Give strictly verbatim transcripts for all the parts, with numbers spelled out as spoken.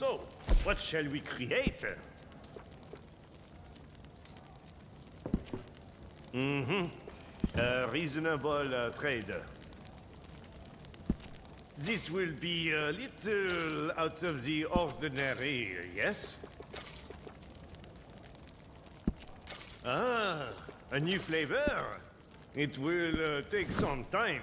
So, what shall we create? Mm-hmm. A reasonable uh, trade. This will be a little out of the ordinary, yes? Ah, a new flavor. It will uh, take some time.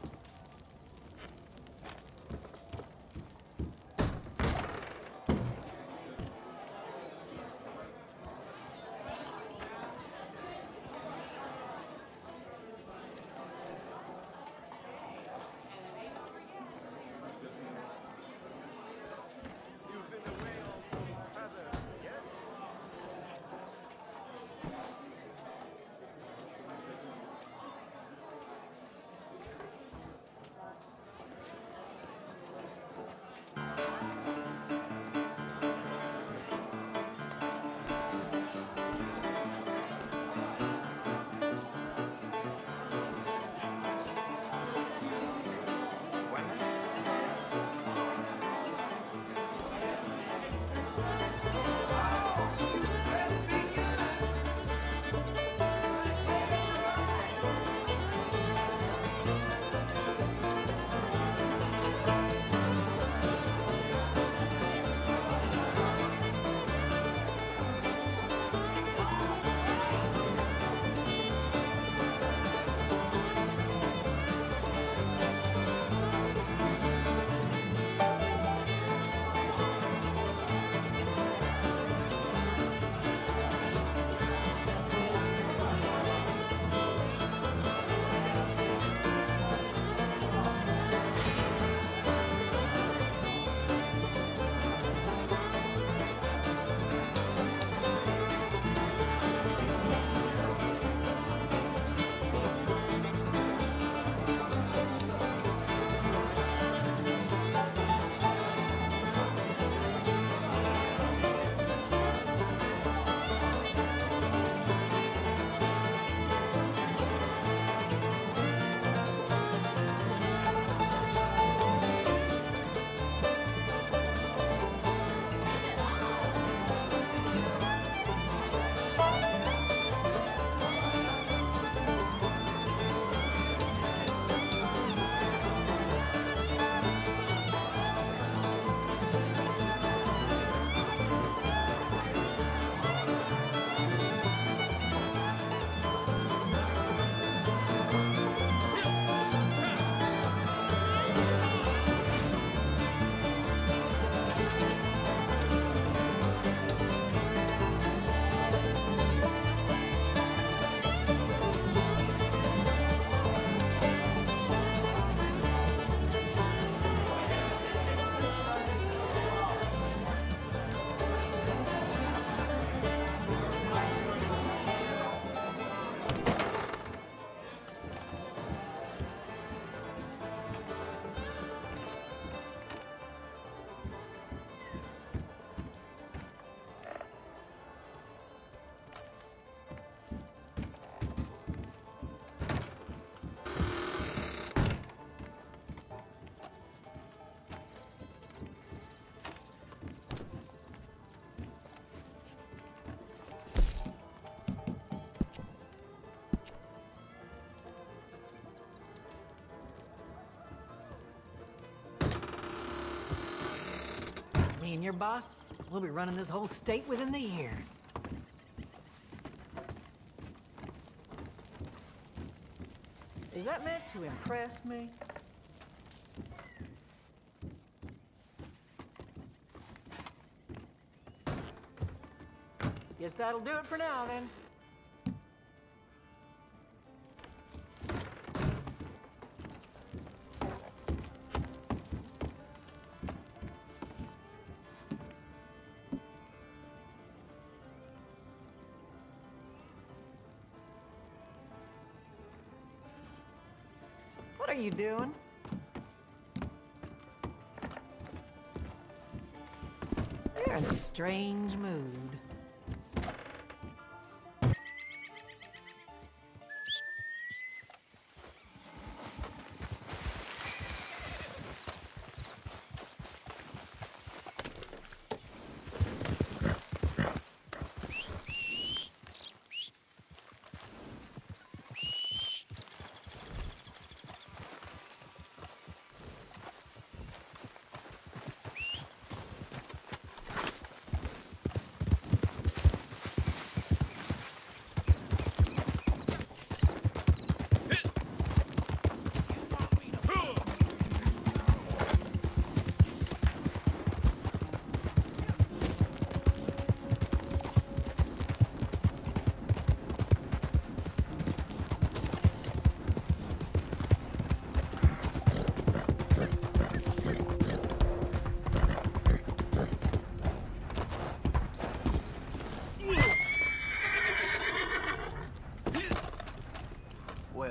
Me and your boss, we'll be running this whole state within the year. Is that meant to impress me? Guess that'll do it for now, then. What are you doing? You're in a strange mood.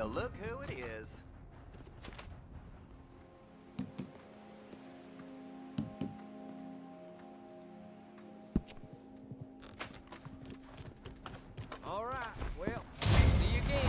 So look who it is. All right, well, see you again.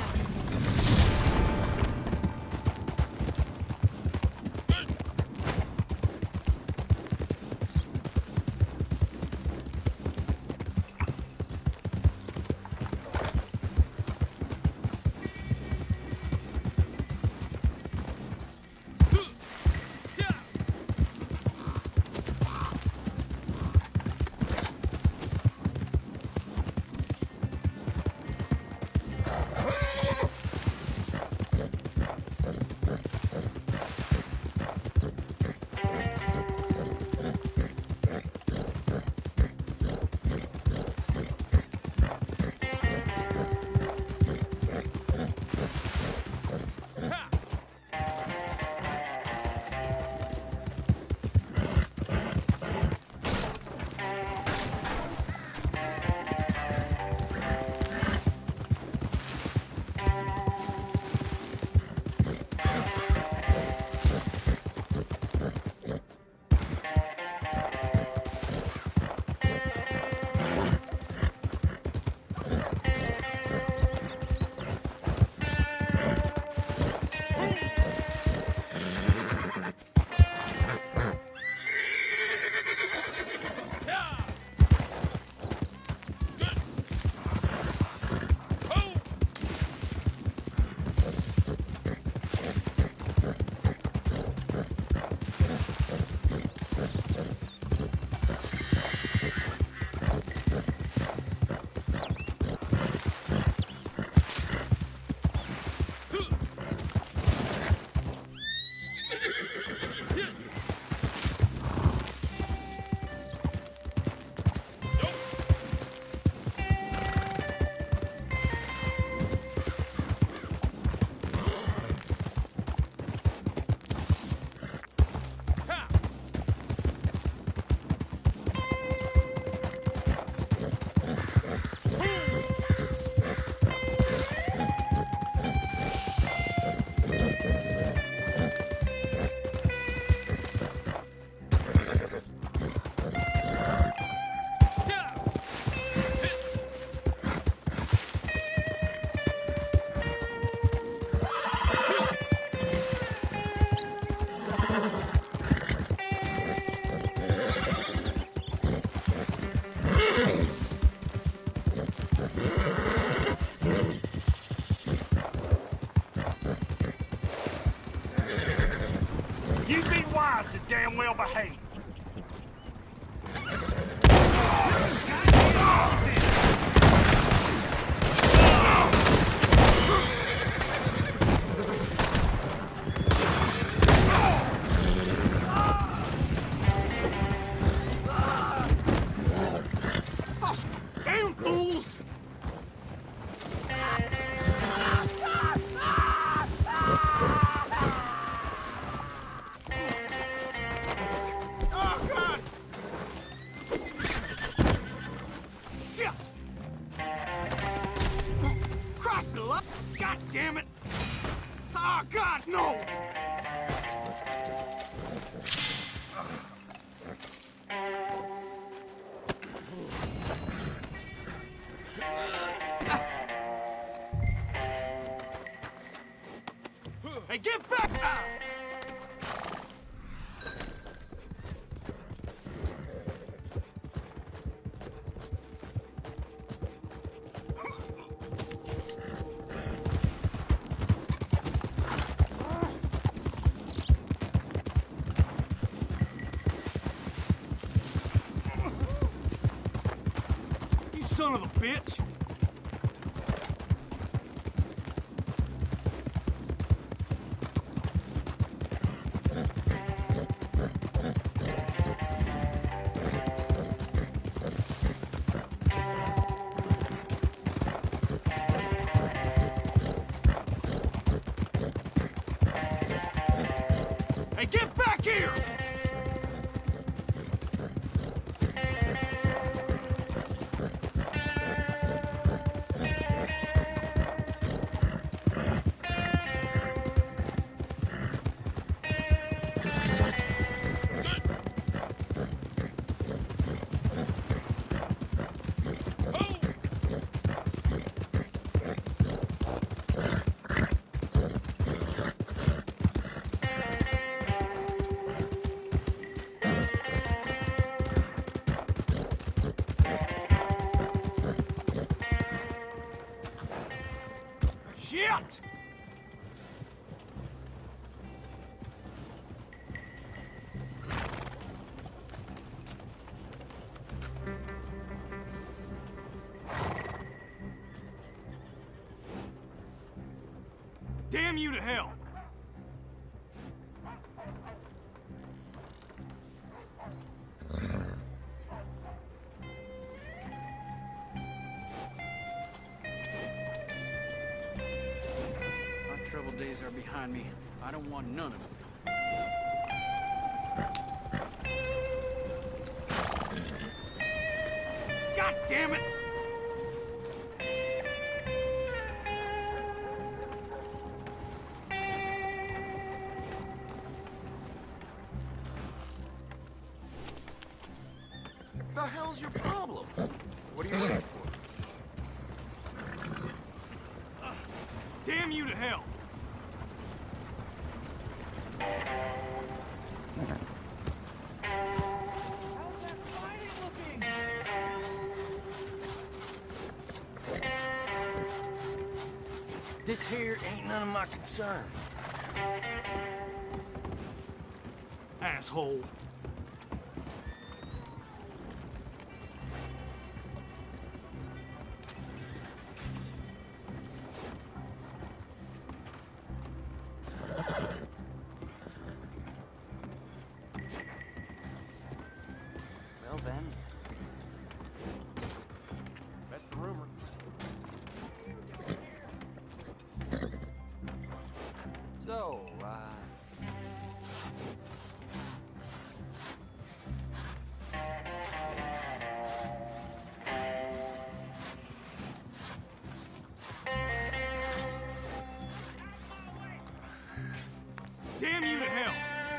You be wise to damn well behave. Damn fools! Oh, God! Shit! Cross the line! God damn it! Oh, God, no! Hey, get back! Ah. You son of a bitch! Hey, get back here! Shit! Damn you to hell! My trouble days are behind me. I don't want none of it. God damn it! The hell's your problem? What are you waiting for? Damn you to hell! This here ain't none of my concern. Asshole. Well then. That's the rumor. So, uh... Damn you to hell!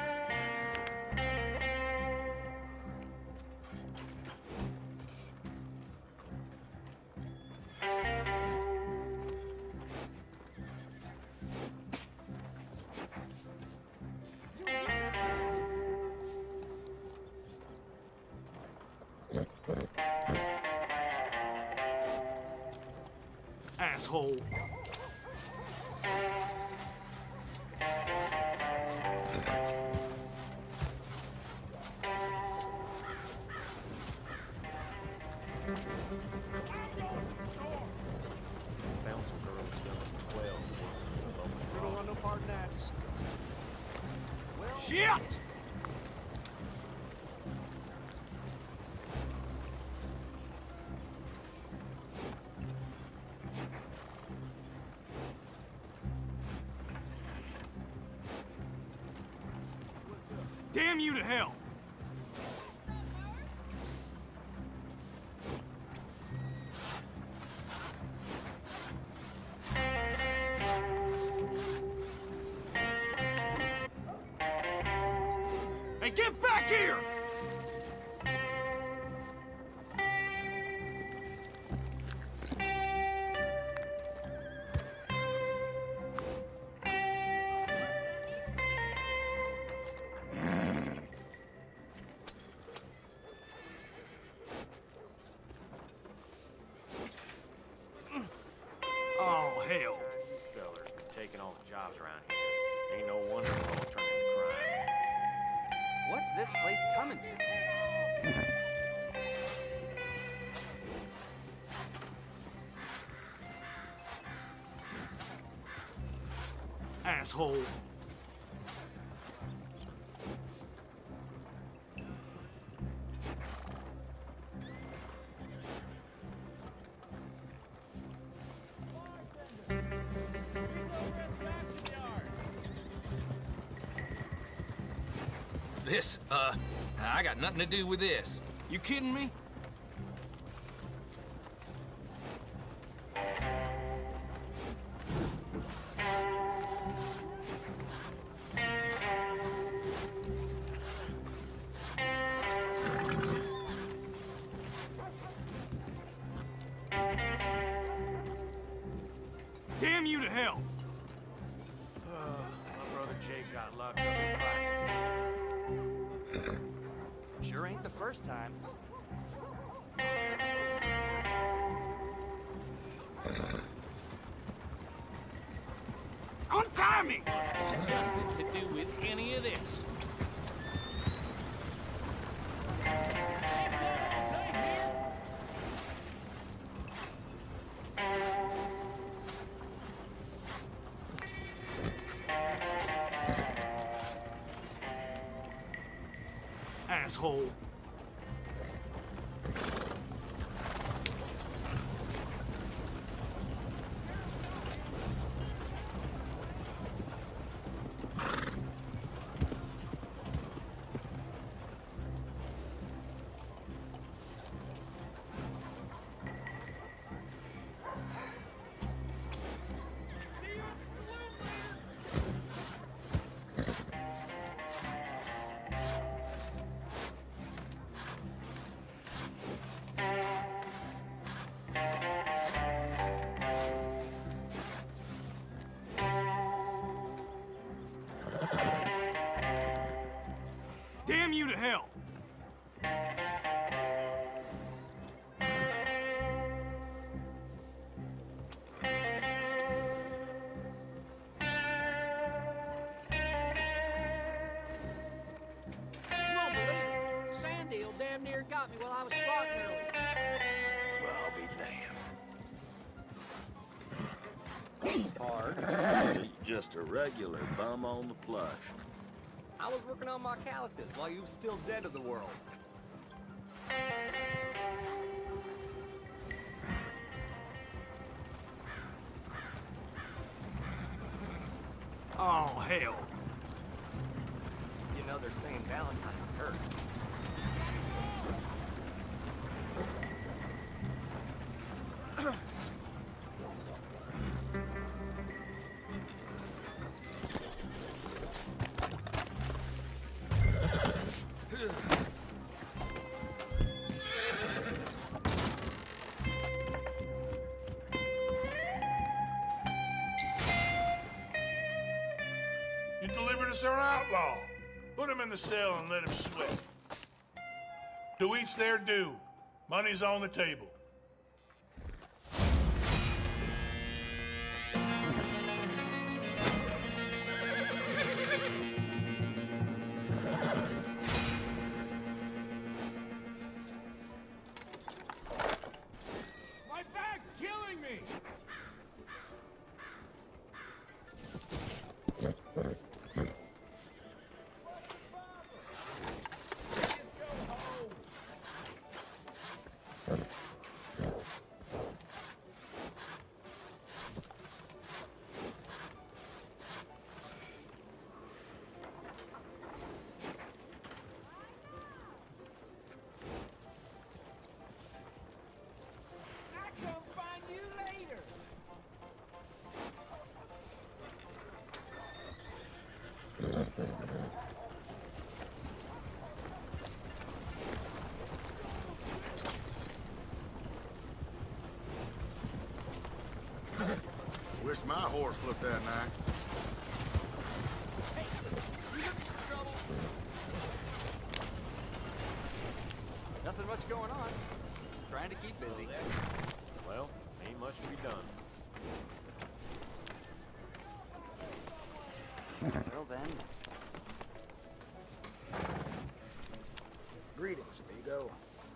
Asshole. Found some girls young as twelve. You don't want no part in that. Shit! Damn you to hell! Hey, get back here! Oh, hell. Feller taking all the jobs around here. Ain't no wonder we're all turning to crime. what's this place coming to? Asshole. This, uh, I got nothing to do with this. You kidding me? Damn you to hell! My brother Jake got locked up in fighting. Sure ain't the first time. timing! Nothing to do with any of this. Asshole. Damn you to hell! You won't believe it. Sandy damn near got me while I was squatting earlier. Well, I'll be damned. Hard. Just a regular bum on the plush. I was working on my calluses while you was still dead to the world. Oh, hell. You know they're saying Valentine's cursed. You delivered us our outlaw. Put him in the cell and let him sweat. To each their due. Money's on the table. My bag's killing me! Wish my horse looked that nice. Nothing much going on. Trying to keep busy. Well, ain't much to be done. Well then. Greetings, amigo.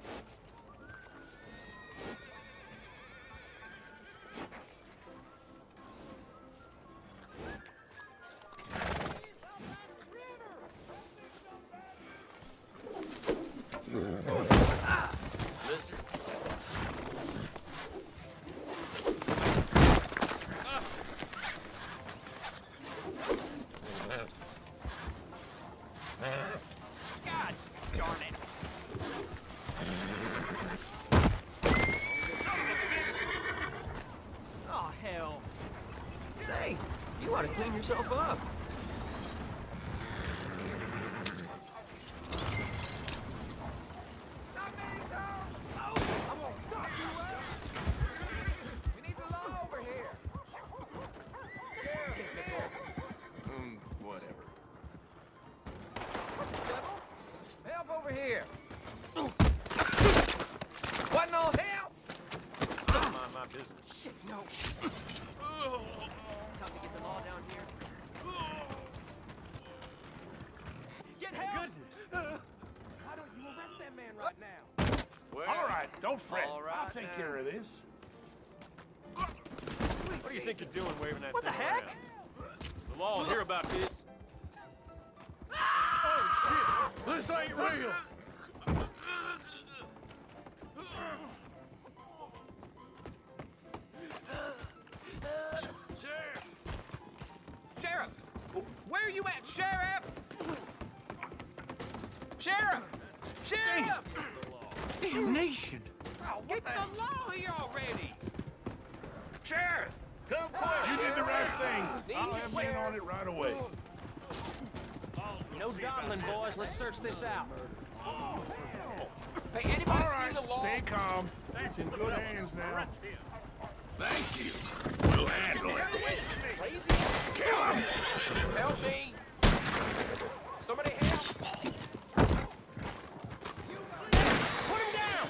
Lizard. God darn it! Oh hell! Say, you ought to clean yourself up. Hmm, whatever. Help over here! What in all hell? Mind my business. Shit, no. Time to get the law down here. Get help! Goodness. Why don't you arrest that man right now? Well, All right, don't fret. all right I'll take now. care of this. What do you think you're doing waving that What the thing heck? around? The law will hear about this. Oh, shit! This ain't real! Sheriff! Sheriff! Where are you at, Sheriff? Sheriff! Sheriff! Damnation! Get the law here already! Sheriff! Come quick! You did the right thing. I'll have men on it right away. No dawdling, boys. Let's search this out. Hey, anybody All see right, the law? stay calm. It's in good hands now. Thank you. We'll handle it. Crazy? Kill him! Help me! Somebody help! Put him down!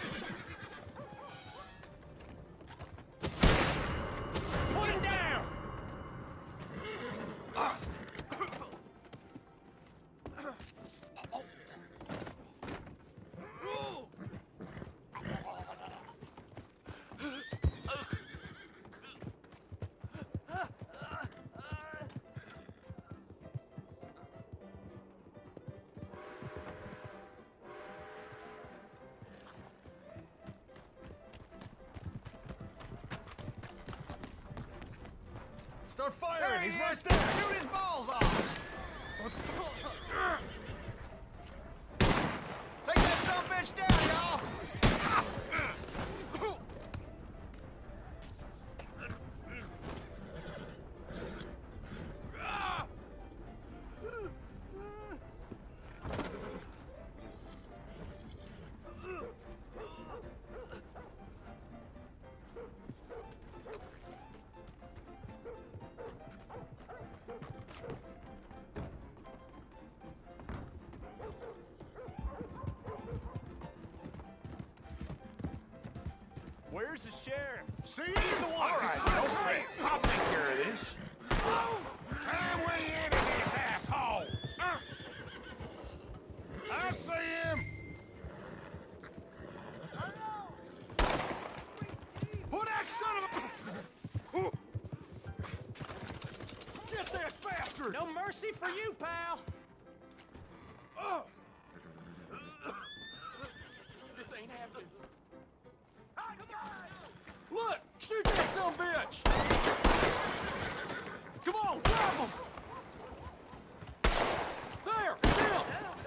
Put him down! Start firing! He's right there! Shoot his balls off! Take that son of a bitch down, y'all! Where's the sheriff? See? He's the one. All right, don't fret. I'll take care of this. Time way in in this asshole. I see him. Who that son of a... Get that bastard! No mercy for you, pal! This ain't happening. Look! Shoot that son of a bitch! Come on, grab him! There! Kill!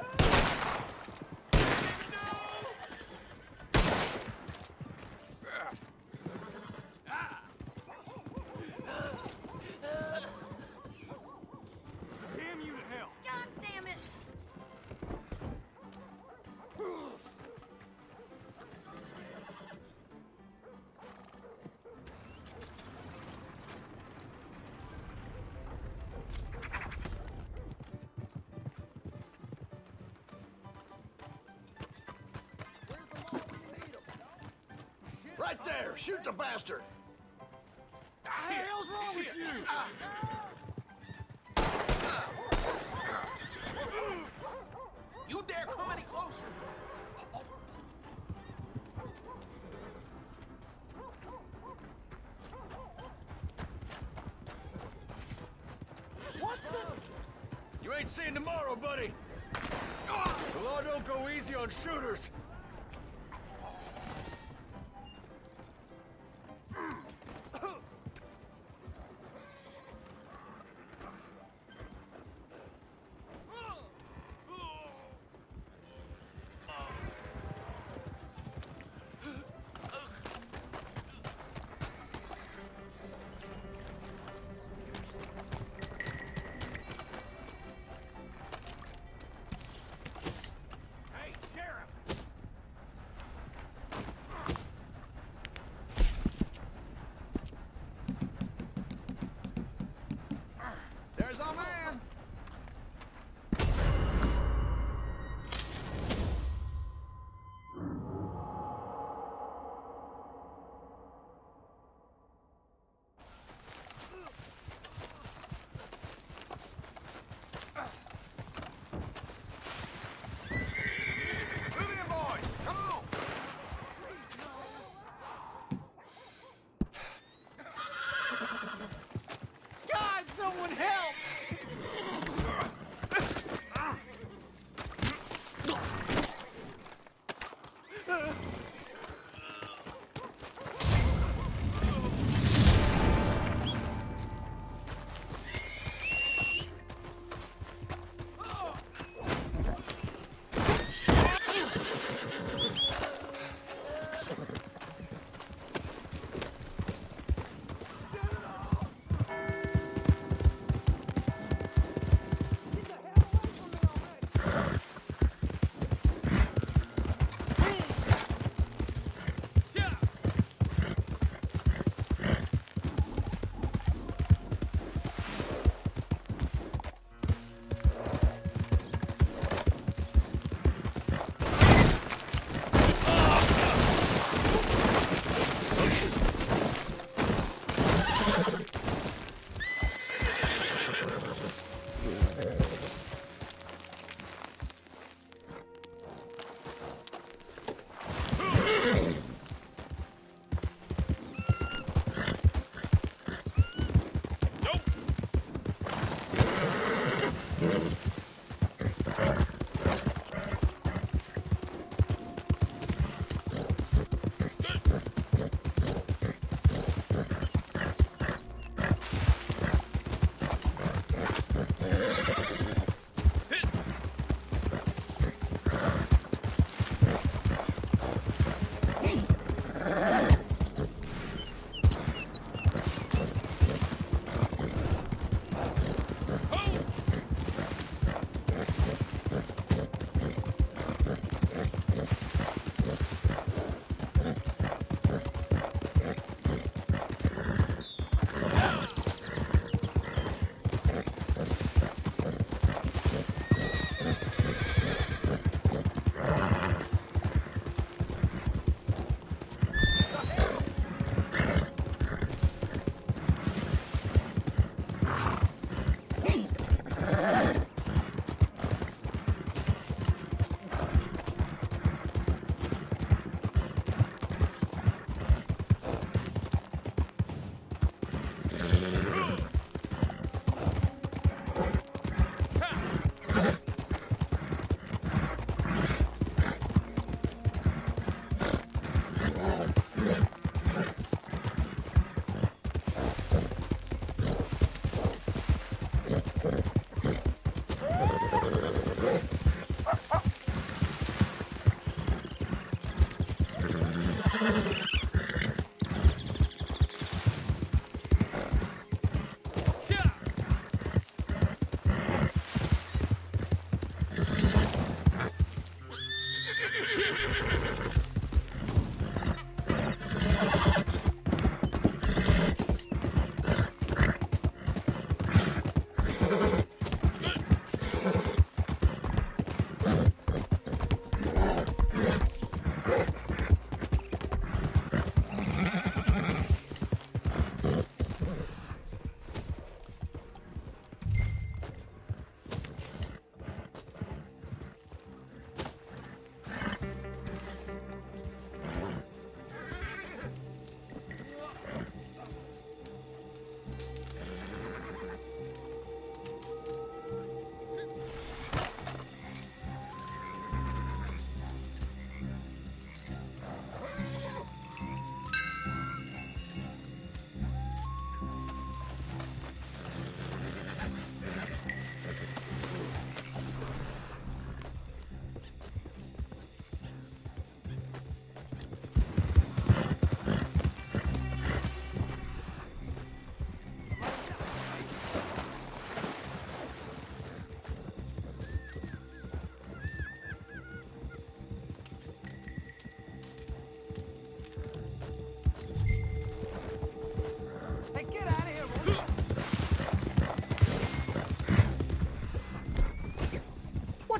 Damn you to hell! God damn it! Right there! Shoot the bastard! What the hell's wrong with you? You dare come any closer? What the... You ain't seeing tomorrow, buddy! The law don't go easy on shooters! Hey, Sheriff!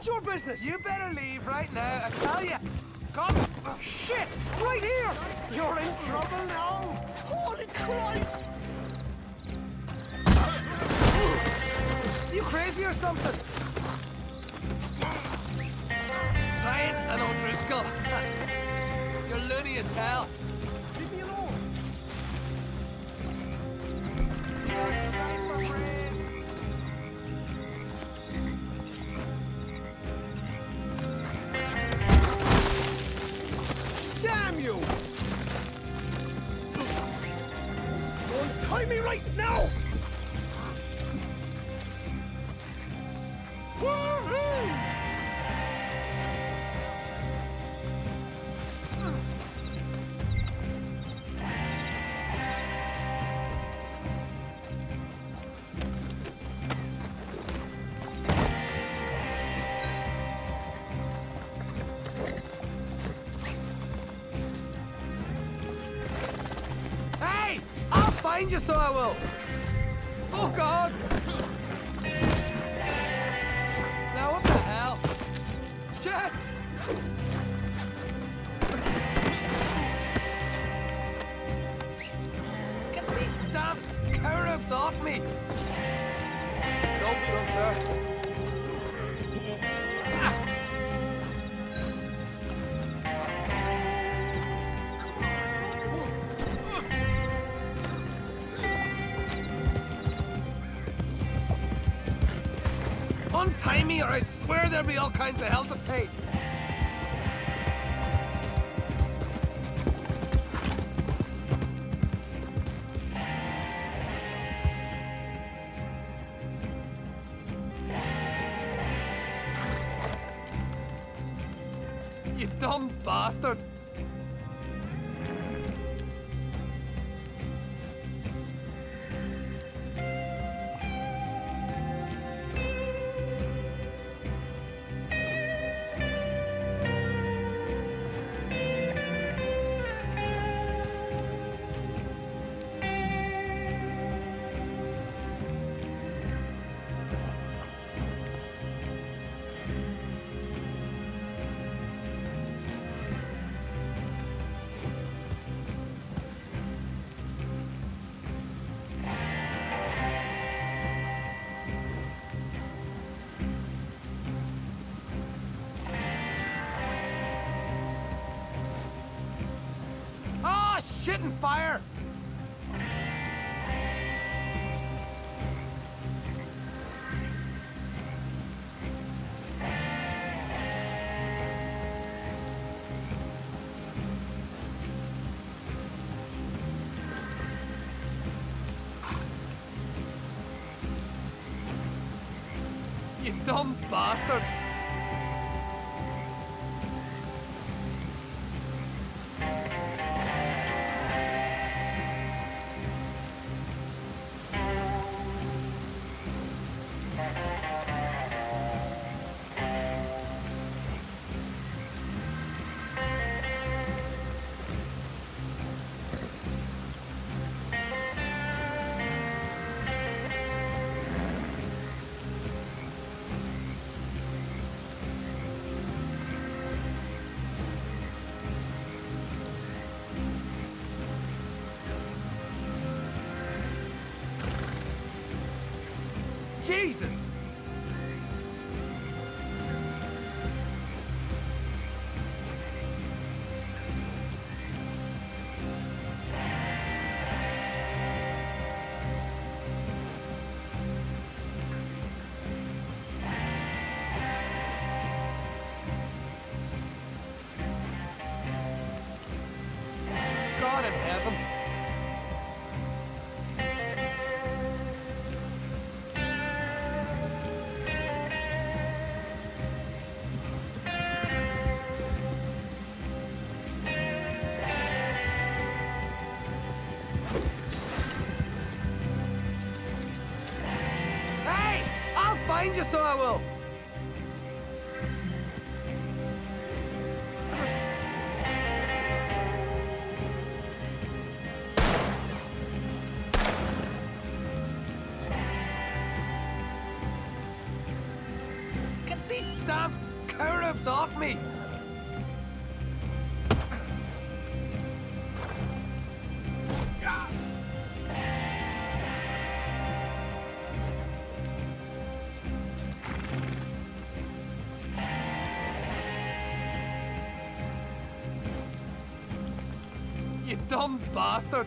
What's your business? You better leave right now, I tell ya. Come. Oh, shit! Right here! You're in trouble now! Holy Christ! You crazy or something? Try it, an O'Driscoll. You're loony as hell. Leave me alone! Damn you! Untie me right now! Woohoo! Hey! I'll find you, so I will. Oh, God! Now, what the hell? Shit! Get these damn Caribs off me! Don't do them, sir. Ah. Untie me, or I swear there'll be all kinds of hell to pay. You dumb bastard! Ah, shit and fire! You dumb bastard! Jesus! God in heaven! Find you, so I will. Get these damn Cover-ups off me! You dumb bastard!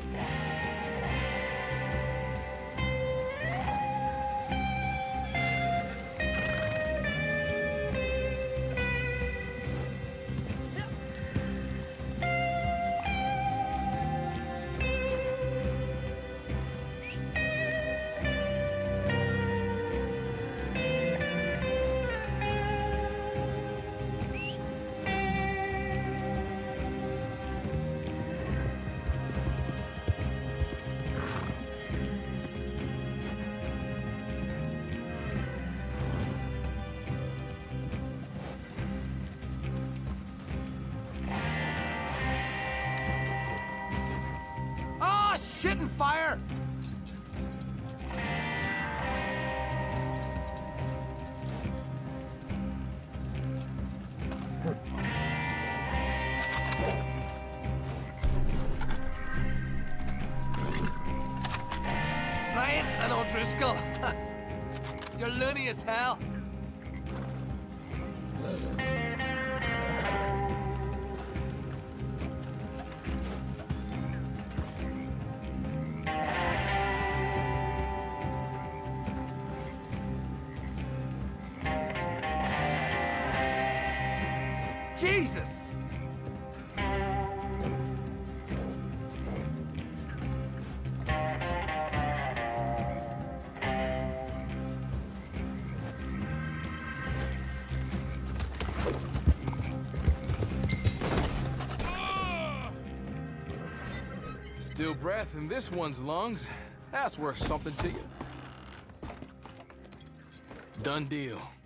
Shit and fire! Tyan and O'Driscoll. You're loony as hell. Jesus! Still breath in this one's lungs. That's worth something to you. Done deal.